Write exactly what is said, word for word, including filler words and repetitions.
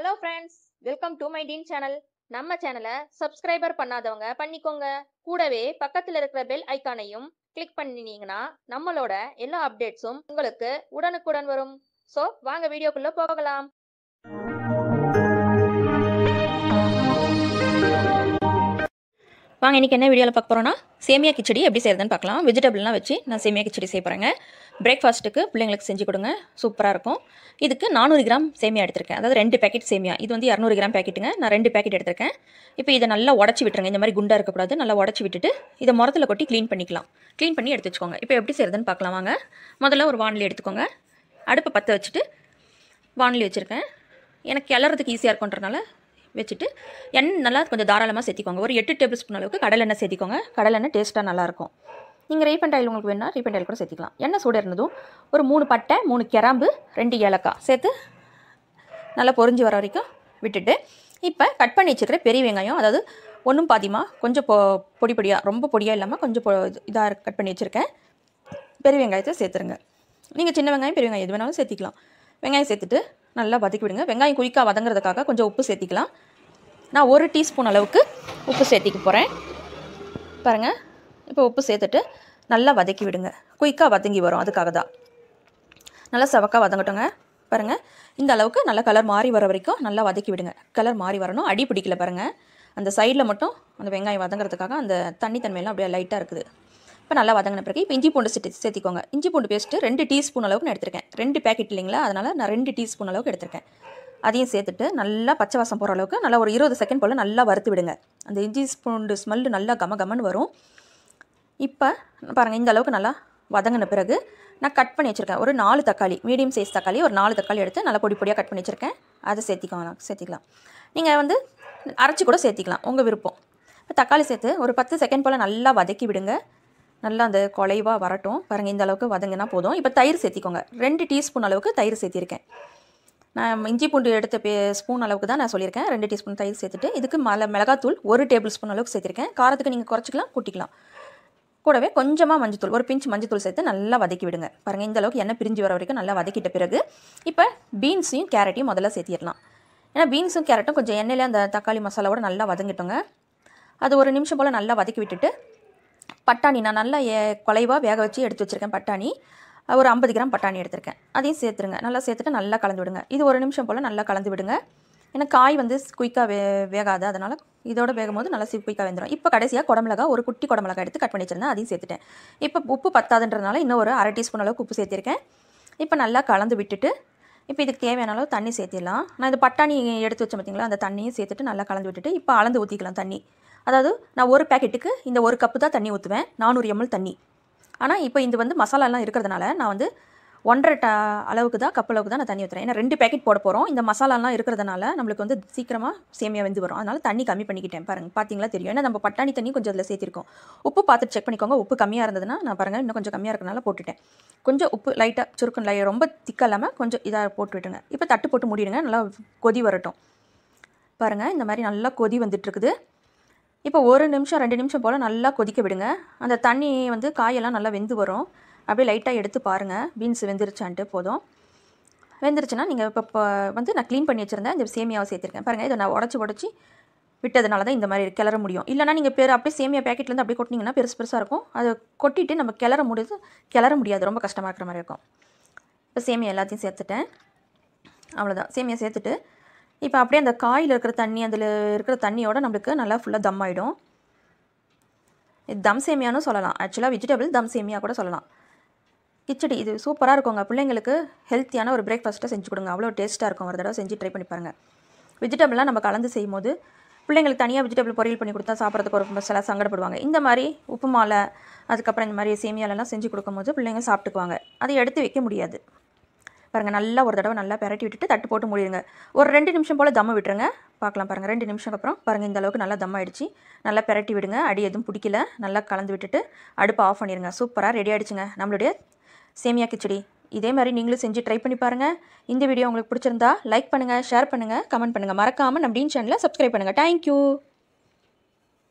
Hello friends, welcome to my Dean channel. நம்ம சேனலை subscriber பண்ணாதவங்க பண்ணிக்கோங்க. கூடவே பக்கத்துல இருக்கிற பெல் ஐகானையும் கிளிக் பண்ணினீங்கன்னா நம்மளோட எல்லா அப்டேட்ஸும் உங்களுக்கு உடனுக்குடன் வரும். சோ வாங்க வீடியோக்குள்ள போகலாம். வாங்க இன்றைக்கி என்ன வீடியோவில் பார்க்க போகிறோன்னா சேமியா கிச்சடி எப்படி செய்கிறதுன்னு பார்க்கலாம். வெஜிடபிள்லாம் வச்சு நான் சேமியா கிச்சடி செய்ய போகிறேங்க. பிரேக்ஃபாஸ்ட்டுக்கு பிள்ளைங்களுக்கு செஞ்சு கொடுங்க, சூப்பராக இருக்கும். இதுக்கு நானூறு கிராம் சேமியா எடுத்திருக்கேன், அதாவது ரெண்டு பேக்கெட் சேமியா. இது வந்து இரநூறு கிராம் பேக்கெட்டுங்க, நான் ரெண்டு பேக்கெட் எடுத்திருக்கேன். இப்போ இதை நல்லா உடச்சி விட்டுருங்க, இந்த மாதிரி குண்டாக இருக்கக்கூடாது. நல்லா உடச்சி விட்டுட்டு இதை முரத்தில் கொட்டி க்ளீன் பண்ணிக்கலாம். க்ளீன் பண்ணி எடுத்து வச்சுக்கோங்க. இப்போ எப்படி செய்கிறதுன்னு பார்க்கலாம் வாங்க. முதல்ல ஒரு வானலி எடுத்துக்கோங்க. அடுப்பை பற்ற வச்சுட்டு வானலி வச்சுருக்கேன். எனக்கு கிளறதுக்கு ஈஸியாக இருக்குன்றனால வச்சுட்டு எண்ணெய் நல்லா கொஞ்சம் தாராளமாக சேர்த்திக்கோங்க. ஒரு எட்டு டேபிள் ஸ்பூன் அளவுக்கு கடலெண்ணெய் சேர்த்திக்கோங்க. கடலெண்ணெய் டேஸ்ட்டாக நல்லாயிருக்கும். நீங்கள் ரீஃபண்ட் ஆயில் உங்களுக்கு வேணுன்னா ரீஃபண்ட் ஆயில் கூட சேர்த்திக்கலாம். எண்ணெய் சூடு இருந்ததும் ஒரு மூணு பட்டை, மூணு கிராம்பு, ரெண்டு ஏலக்காய் சேர்த்து நல்லா பொரிஞ்சு வர வரைக்கும் விட்டுட்டு இப்போ கட் பண்ணி வச்சுக்கிற பெரிய வெங்காயம், அதாவது ஒன்றும் பாதிமா கொஞ்சம் பொ பொடி பொடியாக, ரொம்ப பொடியாக இல்லாமல் கொஞ்சம் பொ இதாக கட் பண்ணி வச்சுருக்கேன். பெரிய வெங்காயத்தை சேர்த்துருங்க. நீங்கள் சின்ன வெங்காயம் பெரிய வெங்காயம் எது வேணாலும் சேர்த்திக்கலாம். வெங்காயம் சேர்த்துட்டு நல்லா வதக்கி விடுங்க. வெங்காயம் குயிக்காக வதங்கிறதுக்காக கொஞ்சம் உப்பு சேர்த்திக்கலாம். நான் ஒரு டீஸ்பூன் அளவுக்கு உப்பு சேர்த்திக்க போகிறேன். பாருங்கள், இப்போ உப்பு சேர்த்துட்டு நல்லா வதக்கி விடுங்க. குயிக்காக வதங்கி வரும், அதுக்காக தான். நல்லா சவக்காக வதங்கட்டோங்க. பாருங்கள், இந்த அளவுக்கு நல்லா கலர் மாறி வர வரைக்கும் நல்லா வதக்கி விடுங்க. கலர் மாறி வரணும், அடி பிடிக்கல பாருங்கள். அந்த சைடில் மட்டும் அந்த வெங்காயம் வதங்கிறதுக்காக அந்த தண்ணி தன்மையெல்லாம் அப்படியே லைட்டாக இருக்குது. இப்போ நல்லா வதங்கின பிறகு இப்போ இஞ்சி பூண்டு சேர்த்து சேர்த்திக்கோங்க. இஞ்சி பூண்டு பேஸ்ட்டு ரெண்டு டீஸ்பூன் அளவுக்கு நான் எடுத்திருக்கேன். ரெண்டு பேக்கெட் இல்லைங்களா, அதனால் நான் ரெண்டு டீஸ்பூன் அளவுக்கு எடுத்திருக்கேன். அதையும் சேர்த்துட்டு நல்லா பச்சை வாசம் போகிற அளவுக்கு நல்லா ஒரு இருபது செகண்ட் போல் நல்லா வறுத்து விடுங்க. அந்த இஞ்சி பூண்டு ஸ்மெல்லு நல்லா கம கமன்னு வரும். இப்போ பாருங்கள், இந்த அளவுக்கு நல்லா வதங்கின பிறகு நான் கட் பண்ணி வச்சுருக்கேன் ஒரு நாலு தக்காளி, மீடியம் சைஸ் தக்காளி ஒரு நாலு தக்காளி எடுத்து நல்லா பொடி பொடியாக கட் பண்ணி வச்சுருக்கேன். அதை சேர்த்திக்கோங்க சேர்த்திக்கலாம். நீங்கள் வந்து அரைச்சி கூட சேர்த்திக்கலாம், உங்கள் விருப்பம். இப்போ தக்காளி சேர்த்து ஒரு பத்து செகண்ட் போல் நல்லா வதக்கி விடுங்க. நல்லா அந்த குலைவாக வரட்டும். பாருங்கள், இந்த அளவுக்கு வதங்கினா போதும். இப்போ தயிர் சேர்த்திக்கோங்க. ரெண்டு டீஸ்பூன் அளவுக்கு தயிர் சேர்த்திருக்கேன். நான் இஞ்சி பூண்டு எடுத்த பே ஸ்பூன் அளவுக்கு தான் நான் சொல்லியிருக்கேன். ரெண்டு டீஸ்பூன் தயிர் சேர்த்துட்டு இதுக்கு மலை மிளகாத்தூள் ஒரு டேபிள் ஸ்பூன் அளவுக்கு சேர்த்திருக்கேன். காரத்துக்கு நீங்கள் குறைச்சிக்கலாம், கூட்டிக்கலாம். கூடவே கொஞ்சமாக மஞ்சத்தூள், ஒரு பிஞ்ச் மஞ்சத்தூள் சேர்த்து நல்லா வதக்கி விடுங்க. பாருங்கள், இந்த அளவுக்கு எண்ணெய் பிரிஞ்சு வர வரைக்கும் நல்லா வதக்கிட்ட பிறகு இப்போ பீன்ஸையும் கேரட்டையும் முதல்ல சேர்த்திடலாம். ஏன்னா பீன்ஸும் கேரட்டும் கொஞ்சம் எண்ணெயிலே அந்த தக்காளி மசாலாவோட நல்லா வதங்கிட்டோங்க. அது ஒரு நிமிஷம் போல் நல்லா வதக்கி விட்டுட்டு பட்டாணி நான் நல்லா குலைவாக வேக வச்சு எடுத்து வச்சுருக்கேன். பட்டாணி ஒரு ஐம்பது கிராம் பட்டாணி எடுத்திருக்கேன். அதையும் சேர்த்துருங்க. நல்லா சேர்த்துட்டு நல்லா கலந்து விடுங்க. இது ஒரு நிமிஷம் போல் நல்லா கலந்து விடுங்க. ஏன்னா காய் வந்து குயிக்காக வே வேகாது, அதனால் இதோட வேகும் போது நல்லா குயிக்காக வெந்துடும். இப்போ கடைசியாக குடமிளகா, ஒரு குட்டி குடமிளகா எடுத்து கட் பண்ணி வச்சுருந்தேன், அதையும் சேர்த்துட்டேன். இப்போ உப்பு பத்தாதுன்றதுனால இன்னும் ஒரு அரை டீஸ்பூன் அளவுக்கு உப்பு சேர்த்திருக்கேன். இப்போ நல்லா கலந்து விட்டுட்டு இப்போ இதுக்கு தேவையான அளவு தண்ணி சேர்த்திடலாம். நான் இது பட்டாணி எடுத்து வச்சேன் பார்த்தீங்களா, அந்த தண்ணியும் சேர்த்துட்டு நல்லா கலந்து விட்டுட்டு இப்போ அளந்து ஊற்றிக்கலாம் தண்ணி. அதாவது நான் ஒரு பேக்கெட்டுக்கு இந்த ஒரு கப்பு தான் தண்ணி ஊற்றுவேன், நானூறு எம்எல் தண்ணி. ஆனால் இப்போ இது வந்து மசாலாலாம் இருக்கிறதுனால நான் வந்து ஒன்றரை ட அளவுக்கு தான் கப் அளவுக்கு தான் நான் தண்ணி ஊற்றுறேன். ஏன்னா ரெண்டு பேக்கெட் போட போகிறோம். இந்த மசாலாலாம் இருக்கிறதுனால நம்மளுக்கு வந்து சீக்கிரமாக சேமியா வெந்து வரும். அதனால் தண்ணி கம்மி பண்ணிக்கிட்டேன். பாருங்கள், பார்த்தீங்களா தெரியும். ஏன்னா நம்ம பட்டாணி தண்ணி கொஞ்சம் அதில் சேர்த்திருக்கோம். உப்பு பார்த்துட்டு செக் பண்ணிக்கோங்க. உப்பு கம்மியாக இருந்ததுன்னா நான் பாருங்கள் இன்னும் கொஞ்சம் கம்மியாக இருக்கிறனால போட்டுட்டேன். கொஞ்சம் உப்பு லைட்டாக சுருக்கம் லை ரொம்ப திக்காக இல்லாமல் கொஞ்சம் இதாக போட்டு விட்டுங்க. இப்போ தட்டு போட்டு மூடிடுங்க. நல்லா கொதி வரட்டும். பாருங்கள், இந்த மாதிரி நல்லா கொதி வந்துட்டுருக்குது. இப்போ ஒரு நிமிஷம் ரெண்டு நிமிஷம் போல் நல்லா கொதிக்க விடுங்க. அந்த தண்ணி வந்து காயெல்லாம் நல்லா வெந்து வரும். அப்படியே லைட்டாக எடுத்து பாருங்கள் பீன்ஸ் வெந்துருச்சான்ட்டு. போதும், வெந்துருச்சுன்னா நீங்கள் இப்போ இப்போ வந்து நான் க்ளீன் பண்ணி வச்சுருந்தேன் இந்த சேமியாவை சேர்த்துருக்கேன். பாருங்கள், இதை நான் உடச்சி உடச்சி விட்டதுனால தான் இந்த மாதிரி கிளற முடியும். இல்லைனா நீங்கள் பேர் அப்படியே சேமியா பேக்கெட்லேருந்து அப்படியே கொட்டினீங்கன்னா பெருசு பெருசாக இருக்கும். அதை கொட்டிட்டு நம்ம கிளற முடியுது கிளற முடியாது, ரொம்ப கஷ்டமாக இருக்கிற மாதிரி இருக்கும். இப்போ சேமியா எல்லாத்தையும் சேர்த்துட்டேன். அவ்வளோதான், சேமியா சேர்த்துட்டு இப்போ அப்படியே அந்த காயில் இருக்கிற தண்ணி, அதில் இருக்கிற தண்ணியோட நம்மளுக்கு நல்லா ஃபுல்லாக தம் ஆகிடும். இது தம் சேமியான்னு சொல்லலாம். ஆக்சுவலாக வெஜிடபிள் தம் சேமியா கூட சொல்லலாம். கிச்சடி இது சூப்பராக இருக்குங்க. பிள்ளைங்களுக்கு ஹெல்த்தியான ஒரு பிரேக்ஃபாஸ்ட்டை செஞ்சு கொடுங்க, அவ்வளோ டேஸ்ட்டாக இருக்கும். ஒரு தடவை செஞ்சு ட்ரை பண்ணி பாருங்கள். வெஜிடபிள்லாம் நம்ம கலந்து செய்யும் போது பிள்ளைங்களுக்கு தனியாக வெஜிடபிள் பொரியல் பண்ணி கொடுத்தா சாப்பிட்றதுக்கு ஒரு சில சங்கடப்படுவாங்க. இந்த மாதிரி உப்புமாவில் அதுக்கப்புறம் இந்த மாதிரி சேமியாலெல்லாம் செஞ்சு கொடுக்கும்போது பிள்ளைங்க சாப்பிட்டுக்குவாங்க. அதை எடுத்து வைக்க முடியாது. பாருங்கள், நல்லா ஒரு தடவை நல்லா பெரட்டி விட்டுட்டு தட்டு போட்டு மூடிடுங்க. ஒரு ரெண்டு நிமிஷம் போல் தம்ம விட்டுருங்க. பார்க்கலாம் பாருங்கள், ரெண்டு நிமிஷம் அப்புறம் பாருங்கள் இந்த அளவுக்கு நல்லா தம் ஆகிடுச்சு. நல்லா பெரட்டி விடுங்க. அடி எதுவும் பிடிக்கல. நல்லா கலந்து விட்டுட்டு அடுப்பை ஆஃப் பண்ணிடுங்க. சூப்பராக ரெடி ஆகிடுச்சுங்க நம்மளுடைய சேமியா கிச்சடி. இதே மாதிரி நீங்களும் செஞ்சு ட்ரை பண்ணி பாருங்கள். இந்த வீடியோ உங்களுக்கு பிடிச்சிருந்தா லைக் பண்ணுங்கள், ஷேர் பண்ணுங்கள், கமெண்ட் பண்ணுங்கள். மறக்காமல் நம்ம டீன் சேனலை சப்ஸ்கிரைப் பண்ணுங்கள். தேங்க்யூ.